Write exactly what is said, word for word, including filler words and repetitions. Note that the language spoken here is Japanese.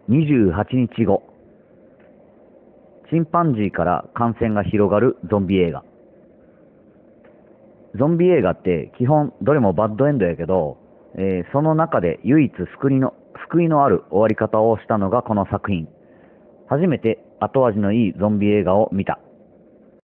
にじゅうはちにちご、チンパンジーから感染が広がるゾンビ映画。ゾンビ映画って基本どれもバッドエンドやけど、えーその中で唯一救いの、救いのある終わり方をしたのがこの作品。初めて後味のいいゾンビ映画を見た。